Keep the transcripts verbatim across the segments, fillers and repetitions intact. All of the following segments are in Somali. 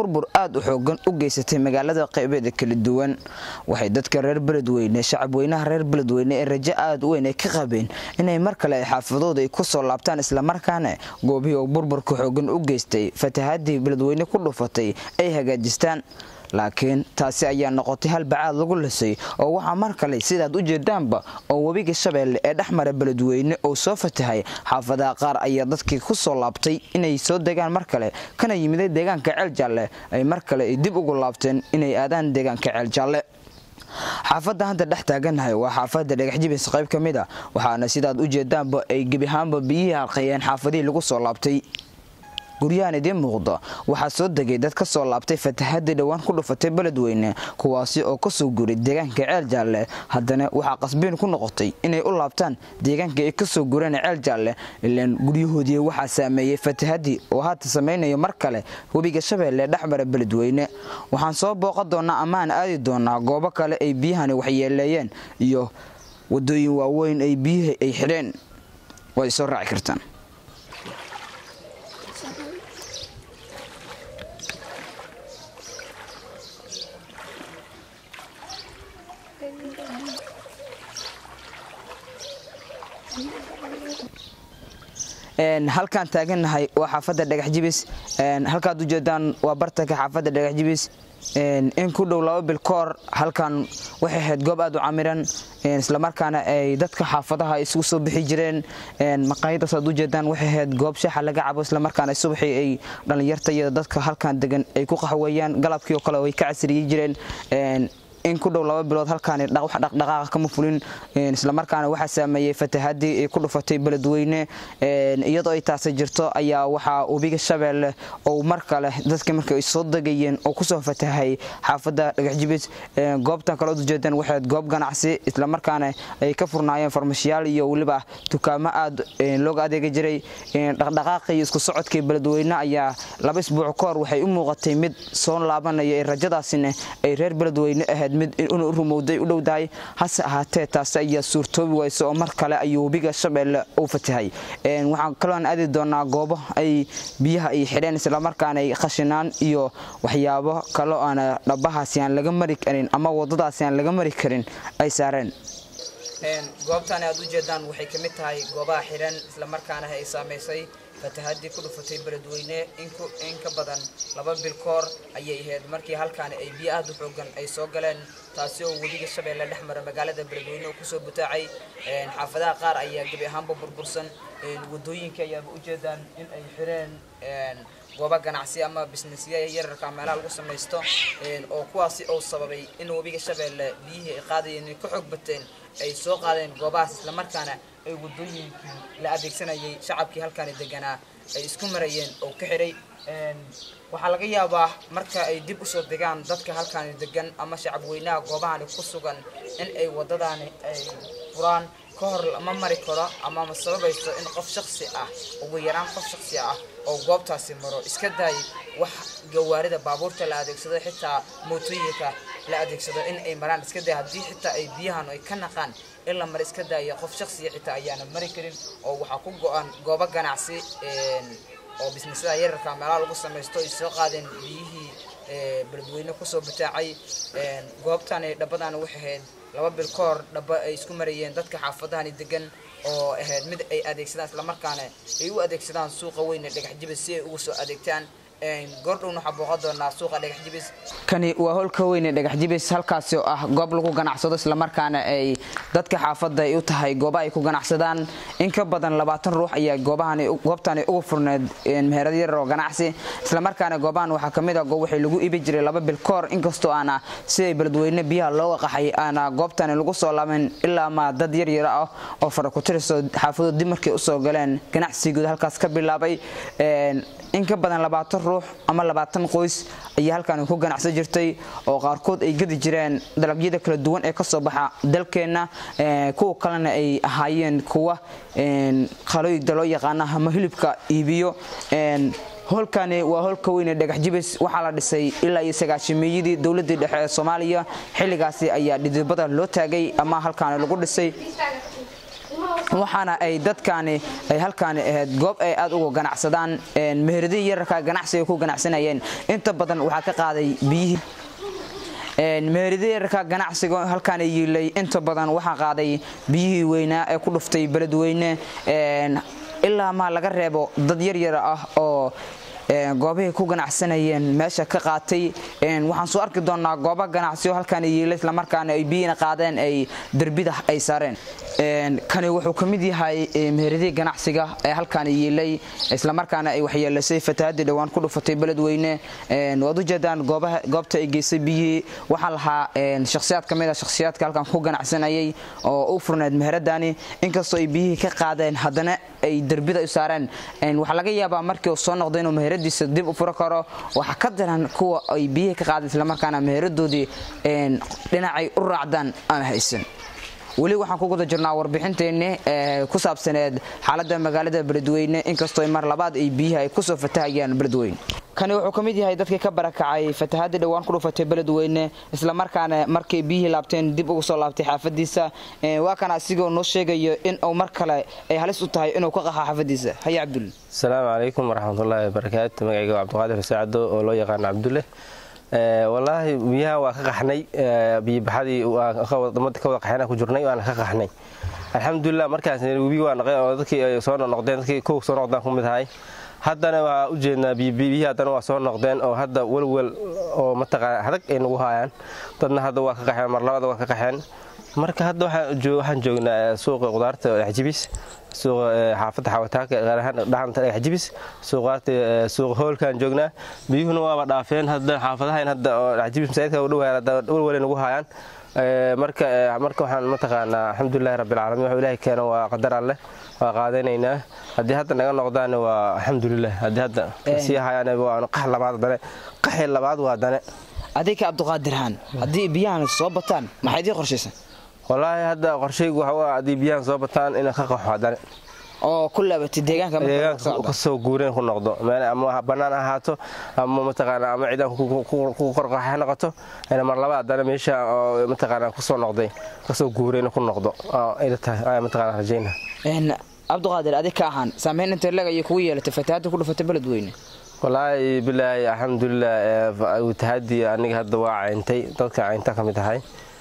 burbur aad u xoogan u geysatay magaalada qaybeeda kala duwan waxay dadka reer Beledweyne shacab weynaha reer Beledweyne ee rajo aad u weyn ay ka qabeen inay mar kale ay xaafadooda ay ku soo laabtaan isla markaana goobihii burburka xoogan u geystay fatahaadii Beledweyne ku dhufatay ay hagaajistaan laakiin taasi ayaa noqotay hal bacaad lagu lisay oo waxa mar kale sidaad u jeedaanba oo wabiga Shabeelle ee dhaxmara Beledweyne oo soo fatahay xaafadaha qaar ayaa dadkii ku soo laabtay inay soo degaan mar kale kana yimid deegaanka Ceel Jaalle ay mar kale dib ugu laabteen inay aadaan deegaanka Ceel Jaalle xaafada hadda dhex taaganahay waa xaafada Dhagaxjibis qayb kamid ah waxaana sidaad u jeedaanba ay gebi ahaanba biyihii halqayeen xaafadii lagu soo laabtay guryahan idin muuqda waxa soo degay dad ka soo laabtay fatahaadii dhawaan ku dhufatay Beledweyne kuwaasi oo ka soo guuray deegaanka Ceel Jaalle haddana waxa qasbin ku noqotay inay u laabtaan deegaanka ay ka soo guureen Ceel Jaalle ilaan guryahoodii waxa saameeyay fatahaadii oo hadda sameeyay mar kale wabiga Shabeelle dhaxmara Beledweyne waxaan soo booqan doonaa amaan aadi doonaa goobo kale ay biyahani wax yeeleeyeen iyo wadooyin waaweyn ay biyaha ay xireen way soo raaci kartaan een halkaan taaganahay waa xaafada Dhagaxjibis een halkaad u jeedaan waa bartanka xaafada Dhagaxjibis een in ku dhow laba bil koor halkaan waxay ahayd goob aad u camiran een isla markaana ay dadka xaafadaha isugu soo bixi jireen een maqaayadaas aad u jeedaan waxay ahayd goob shaxa laga cabo isla markaana subaxii ay dhalinyarta iyo dadka halkaan degan ay ku qaxweeyaan galabkii oo kale way ka casriyi jireen een in ku dhow laba bilood halkaan dhaq wax dhaqdhaqaaq kama fulin isla markaana waxa saameeyay fatahaadii ay ku dhufatay Beledweyne iyadoo ay taas jirto ayaa waxa wabiga Shabeelle oo mar kale dadka markay soo dagayeen oo ku soo fatahay xaafada Dhagaxjibis goobtan kale u jeedaan waxay goob ganacsi isla markaana ay ka furnaayeen farmashiyaal iyo waliba dukaamo aad looga adeega jiray dhaqdhaqaaqii isku socodkii Beledweyne ayaa laba isbuuc ka hor waxay u muuqatay mid soo laabanaya rajadaasina ay reer Beledweyne ahayd mid inuu rumowday u dhowdaay hase ahaatee taas ayaa suurtoobi wayso oo mar kale ayuu wabiga Shabeelle u fatahay een waxaan kaloon aadi doonaa goobo ay biyaha ay xireen isla markaana ay khashinaan iyo waxyaabo kale oo aan dhabahaasi aan laga mari karin ama wadadaasi aan laga mari karin ay saareen een goobtan aad u jeedaan waxay ka mid tahay goobaha xiran isla markaana ay saameysay fatahaadii ku dhufatay Beledweyne in ku in ka badan laba bil koor ayay ahayd markii halkaan ay biyo aad u xoogan ay soo galeen taasi oo wabiga Shabeelle dhaxmara magaalada Beledweyne oo ku soo butaacay een xaafadaha qaar ayaa gabi ahaanba burbursan een wadooyinka ayaa u jeedaan in ay xireen een goobo ganacsi ama businessya yararka meelaha lagu sameeysto een oo kuwaasi oo sababay in wabiga Shabeelle biyihii qaadayeen ku xog bateen ay soo qaadeen goobahaas isla markaana ay wadooyinkii la adeegsanayay shacabkii halkaan deganaa ay isku marayeen oo ka xiray een waxa laga yaabaa marka ay dib u soo degaan dadka halkaan degan ama shacab weynaha goobahan ku sugan in ay wadadaan ay furaan ka hor ma mari karo ama ma sababayso in qof shakhsi ah ugu yaraan qof shakhsi ah oo goobtaasi maro iska day wax gawaarida baabuurta la adeegsado xitaa mootooyinka la adeegsado in ay maraan iska day hadii xitaa ay biyahan ay ka naqaan illa mar iska day qof shakhsi xitaa ayaana mari karin oo waxa ku go'an goobo ganacsi een oo businessada yararka meelaha lagu sameeysto ay soo qaadeen biyihii ee Beledweyne ku soo butaacay een goobtan ay dhabadan waxay ahayd laba bil koor dhaba ay isku marayeen dadka xaafadahan degan oo ahayd mid ay adeegsadaan isla markaana ay u adeegsadaan suuqa weyn ee Dhagaxjibis si ay ugu soo adeegtaan een gordhown waxa booqan doonaa suuqa Dhagaxjibis kani waa holka weyn ee Dhagaxjibis halkaas oo ah goob lagu ganacsado isla markaana ay dadka xaafadda ay u tahay goob ay ku ganacsadaan in ka badan labaatan ruux ayaa goobahan goobtan ugu furneed een meherad yar oo ganacsi isla markaana goobahan waxa kamid ah goob waxay lagu iibi jiray laba bil koor inkastoo aana si Beledweyne biyaha loo qaxay aana goobtan lagu soo laaban ilaa ma dad yar yar ah oo fara ku tirso xaafadda dib markay u soo galeen ganacsiga halkaas ka bilaabay een in ka badan labaatan ruux ama labaatan qoys ayaa halkaan ku ganacsan jirtay oo qaarkood ay gadi jireen dalagyada kala duwan ee ka soo baxa dalkeena ee kuwa kalena ay ahaayeen kuwa een qalooyinka loo yaqaan ama hilibka iibiyo een holkani waa holka weyn ee Dhagaxjibis waxa la dhisay ilaa iyo sagaashameeyadii dawladda dhexe ee Soomaaliya xilligaasi ayaa dhidibada loo taagay ama halkaan lagu dhisay waxaana ay dadkaani ay halkaan ahayd goob ay aad uga ganacsadaan meheradii yararka ganacsiga ku ganacsanayeen inta badan waxa ka qaaday biyihii meheradii yararka ganacsiga halkaan yiilay inta badan waxa qaaday biyihii weynaa ee ku dhuftay Beledweyne ilaa ma laga reebo dad yar yar ah oo goobaha ku ganacsanayeen meesha ka qaatay waxaan soo arki doonaa goobaha ganacsiyo halkaan yiilay isla markaana ay biyina qaadeen ay darbida ay saareen kani wuxuu kamid yahay meheradii ganacsiga ee halkaan yiilay isla markaana ay waxyeelasay fatahaadii dhawaan ku dhufatay Beledweyne wad u jeedaan goobaha goobta ay geysay biyii waxa lahaa shakhsiyaad kamid ah shakhsiyaadka halkaan ku ganacsanayay oo u furneed meheradani inkastoo ay biyihii ka qaadeen haddana ay darbida u saareen waxa laga yaabaa markii uu soo noqday inuu meheradiisa dib u furo karo waxa ka daran kuwa ay biyihii ka qaadeen isla markaana meheradoodii dhinacay u raacdaan aan haysan wali waxaan ku guda jirnaa warbixinteena ku saabsaneed xaaladda magaalada Beledweyne inkastoo mar labaad ay biyaha ay ku soo fatahayaan Beledweyne kani wuxuu kamid yahay dadkii ka barakacay fatahaadii dhawaan ku dhufatay Beledweyne isla markaana markay biyihii laabteen dib ugu soo laabtay xaafadiisa waa kana asigoo noo sheegayo in uu mar kale ay halis u tahay inuu ka qaxo xaafadiisa hay Cabdulle Assalaamu alaykum waraxmatullaahi wabarakaatuh magacayga Cabdiqaadir Saacado oo loo yaqaan Cabdulle والله بيها وكقحني بيبحدي وقمت كودا قحنا كجرني وأنا كقحني الحمد لله مركز وبي وأنا ذكي صار نقدين ذكي كوك صار نقدين كم هاي هذا أنا وجدنا بي بي هذا أنا صار نقدين أو هذا ول ول أو متقع هذاك إنه وهايان طلنا هذا وكقحن مرة هذا وكقحن مركز هذا جو حنجونا سوق قدرت حجبيس سوق حافظ حوتاك غيرهن دعم ترى حجبيس سوقات سوق هول كان جونا بيهون وضعفين هذا حافظها هذا حجبيس مساعدة ودوها هذا أول ولا نجوهايان مركز مركز حن متقعنا الحمد لله رب العالمين وإلهي كان وقدر الله وقاديننا هذه هذا نقول نقدان والحمد لله هذه هذا سياحة يعني ونقحل بعض دنا قحل بعض وهذا أديك عبد القادر هان أدي بيان الصوبتان ما حد يقرشيسه والله هذا قرشي وهو أدي بيان صوبتان إن خاق حدا أو كله بتديجان كمان ديجان قصوا جورين كل نقطة ما أما بنانا هاتو أما متقنا أما عيدا كو كو قرقة حنا قطو أنا مرة بعد أنا ماشى متقنا قصوا نقطة قصوا جورين كل نقطة آه إذا تا متقنا رجينا إن عبد القادر أديك هان سامين أنت لقى يكويه لتفتات كله فتى Beledweyne والله بالله الحمد لله وتهدي أني هذا واعي أنتي تذكر أنت كم تهاي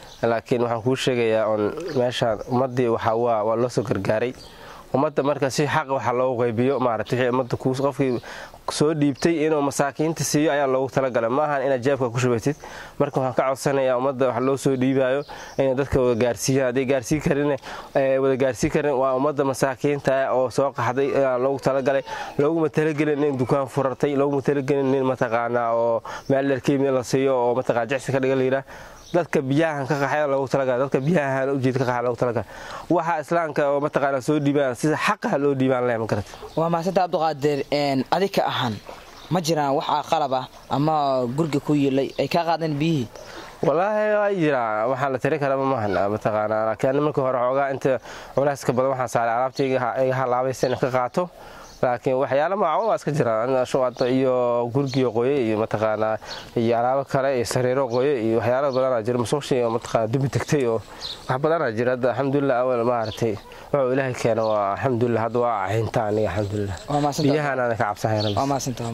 لكن waxaan ku sheegayaa on meesha umadii waxa waa waa loo soo gargaaray umada marka si xaq waxa loo qaybiyo maaragtay umada ku qofkii soo dhiibtay inuu masaakiinta siiyo ayaa loogu tala galay ma ahan inaad jeebka ku shubatid marka waxaan ka codsanayaa umada waxa loo soo dhiibayo in dadka wada gaarsiiyaan aday gaarsiin karin ee wada gaarsiin karin waa umada masaakiinta oo soo qaxday ayaa loogu tala galay loogu matalagelin in dukaan furartay loogu matalagelin in mataqaana oo meel dharkiin la siiyo oo mataqaana jacsi ka dhiga dadka biyaha ka qaxay loogu talagalay dadka biyaha u jeed ka qaxay loogu talagalay waxa islaamka oo mataqaana soo dhiibaan sida xaq loo dhiibaan leeyahay ma karad waa ma sida Cabdiqaadir een adika ahaan ma jiraan waxa qalab ah ama guriga ku yeelay ay ka qaadeen biyi والله يجرى waxaan la tiri karaa ma mahna mataqaana laakiin markii hore xoogaa inta culeyska badan waxaan saaray alaabtayga ay halaabaysan ka qaato laakiin waxyaalo macaan iska jiraan shaqada iyo guriga qoyay iyo mataqaana iyo alaabo kale iyo sariiro qoyay iyo waxyaalo badan jira musuqshi iyo mataqaana dubi tagtay oo wax badan jira alxamdulillah awal ma artay wuxuu ilaahay keenay waa alxamdulillah hada waa ayntaan alxamdulillah biyahana ka cabsanahay waa ma santaa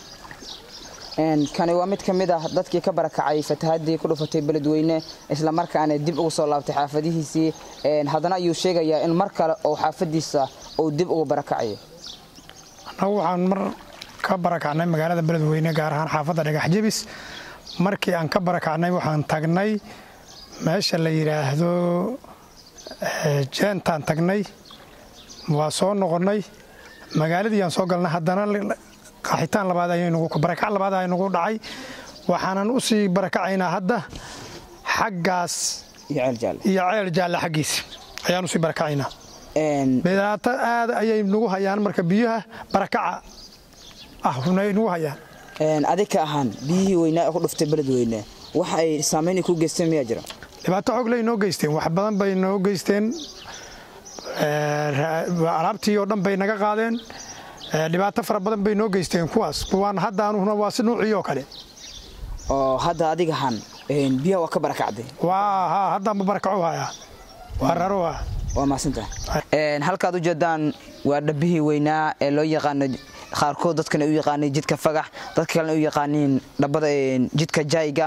een kani waa mid kamid ah dadkii ka barakacay fatahaadii ku dhufatay Beledweyne isla markaana dib ugu soo laabtay xaafadihiisii een hadana ayuu sheegayaa in mar kale oo xaafadiisa uu dib ugu barakacay waxaan mar ka barakacnay magaalada Beledweyne gaar ahaan xaafadda Dhagax Jibis markii aan ka barakacnay waxaan tagnay meesha la yiraahdo jeentaan tagnay waa soo noqonay magaaladii aan soo galnay haddana qaxitaan labaad ayaynu ku barakac labaad ayaynu ku dhacay waxaanan u sii barakacaynaa hadda xaggaas iyo ceel iyo ceel jaale xagiis ayaan u sii barakacaynaa een beelaata aad ayay nagu hayaan marka biyaha barakaca ah runay nagu hayaan een adika ahaan biyihii weynaa ku dhuftay Beledweyne waxa ay saameyn ku geysteen miyaa jira dhibaato xog leh inoo geysteen wax badan bay inoo geysteen ee alaabtii oo dhan bay naga qaadeen dhibaato fara badan bay inoo geysteen kuwaas kuwaan hadda aanu waa si nuuciyo kale oo hadda adiga ahaan een biyaha waa ka barakacday waa ha hadda ma barakaco haya waa raroa waa maasantahay halkaad u jeedaan waa dhabihii weynaa ee loo yaqaano qaarkood dadkana u yaqaanay jidka fagax dadka kalena u yaqaaniin dhabada jidka jayga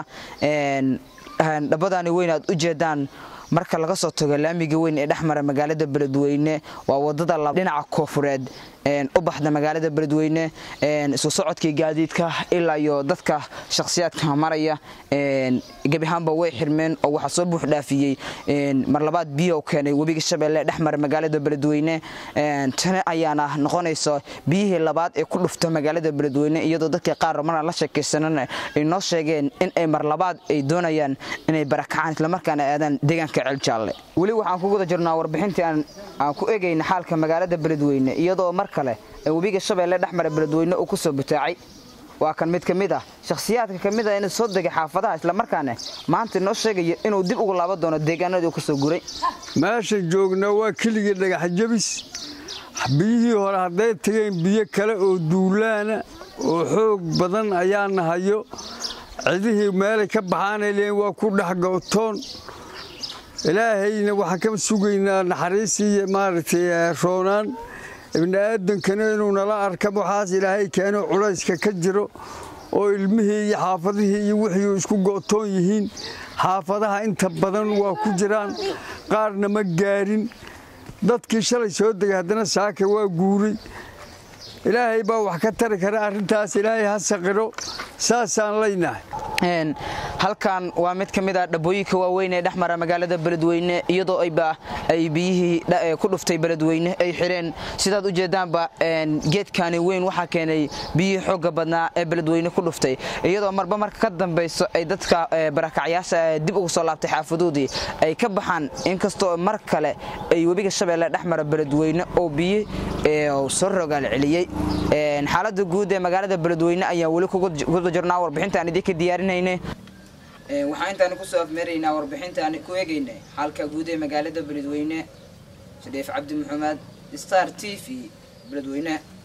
dhabadani weyn aad u jeedaan marka laga soo tago laamiga weyn ee dhexmara magaalada Beledweyne waa wadada laba dhinaca koofureed een u baxda magaalada Beledweyne een soo socodkii gaadiidka ilaa iyo dadka shakhsiyaadka maraya een gabihaanba way xirmeen oo waxa soo buux dhaafiyay een mar labaad biyo keenay wabiga Shabeelle dhexmara magaalada Beledweyne een tan ayaana noqonayso biyihii labaad ee ku dhufta magaalada Beledweyne iyadoo dadka qaar marna la sheekaysanana ay noo sheegeen in ay mar labaad ay doonayaan inay barakacaan isla markaana aadan deegaanka Ceeljaale wali waxaan ku guda jirnaa warbixintii aan aan ku eegayna xaalka magaalada Beledweyne iyadoo mar kale wabiga Shabeelle dhexmara Beledweyne uu ku soo butaacay waa kan mid kamid ah shakhsiyaadka kamid ah in soo degay xaafadaha isla markaana maanta noo sheegay inuu dib ugu laaban doono deegaanadii ku soo guray meesha joogna waa kaliya dhagax jabis biyihii hore haday tageen biyo kale oo duulaana oo xoog badan ayaa nahayo cidihii meel ka baxaanayeen waa ku dhaxgowtoon ilaahayna waxa ka sugaynaa naxariisiyo maartay roonaan ibn aadan kana inuu nala arka waxaas ilaahay keeno culayska ka jiro oo ilmihii iyo xaafadihii iyo wixii isku gootoon yihiin xaafadaha inta badan waa ku jiraan qaarna ma gaarin dadkii shalay soo degay hadana saaka waa guuray ilaahay baa wax ka tari kara arintaas ilaahay ha saqiro saasaan leynahay een halkan waa mid kamid ah dhabooyinka waaweyn ee dhexmara magaalada Beledweyne iyadoo ay baa ay biyihii ku dhuftay Beledweyne ay xireen sidaad u jeedaanba een geedkani weyn waxa keenay biyo xoog badnaa ee Beledweyne ku dhuftay iyadoo marba marka ka dambayso ay dadka barakacyaasha dib ugu soo laabtay xaafadoodii ay ka baxaan inkastoo mar kale ay wabiga Shabeelle dhexmara Beledweyne oo biyo ee soo rogaal celiyay een xaaladda guud ee magaalada Beledweyne ayaa wali ku guda jirnaa warbixintan idinka diyaarinayna ee waxaan intaan ku soo afmeeraynaa warbixintan ku eegaynay halka guud ee magaalada Beledweyne Shariif Cabdi Maxamed Star T V Beledweyne.